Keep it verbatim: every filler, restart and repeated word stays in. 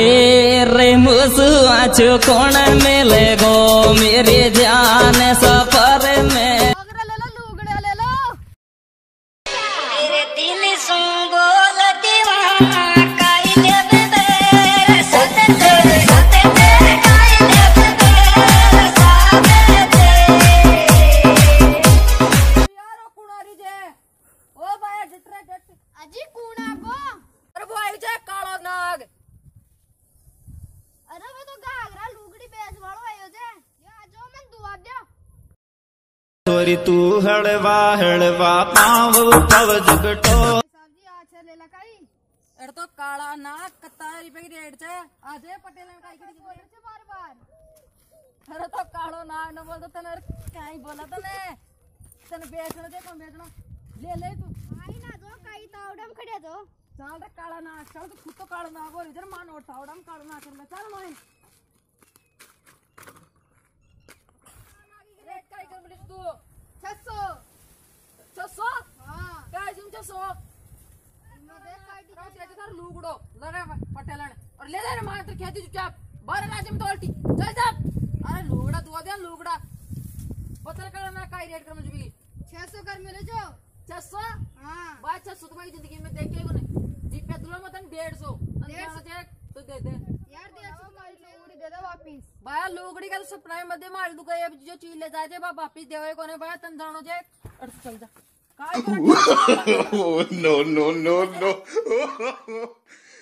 रे मुसुआ चो कौन मिले गो मेरे जान सफर में ले लो लुगड़ा ले लो मेरे दिल सुन बोल दीवाना काई देव तेरे सते तेरे सते तेरे काई देव तेरे साथे तेरे यारो कुणारी जे ओ बाया जितरे जट अजी कुणा को अरे वो आई जे कालो नाग अरे वो तो घाघरा लुगड़ी बेच वालो आयो जे या जो मन दुआ दे तोरी तू हड़वा हड़वा पाव पव जगटो सब्जी आछे ले लकाई एड़ तो काला नाग कत्ता रुपए की रेट छे आजे पटेल काई करी बोले छे बार बार अरे तो कालो नाग न बोल तो तने काई बोला तने तने बेचनो जे कोन बेचनो ले ले तू आई ना जो काई तावडम खड़े जो चल रे काला नाग चल तो खुद तो काला नाग और इधर मान और तावडम काला नाग चल चल मोइन रेट काई कर बोले तू छह सौ छह सौ हां काय तुम छह सौ मदे काटी का से तर लुगड़ो लरे पटेलन और ले ले मान तो खेती चुपचाप बाहर राज में तोलती चल जा अरे लुगड़ा दो दे लुगड़ा पत्थर का ना काय रेट कर मुझे भी छह सौ कर मिले जो छह सौ हां बात छह सौ तो भाई जिंदगी में देखे को नहीं जी पेट्रोल में तन डेढ़ सौ अंदाजा तो दे दे यार दे अच्छी काई लुगड़ी दे दे वापस भाई लुगड़ी का तो सप्लाई मध्य मार दू गए अब जो चीज ले जाए बा वापस देवे कोने भाई तन जानो जे और चल जा काय कर no, no, no, no.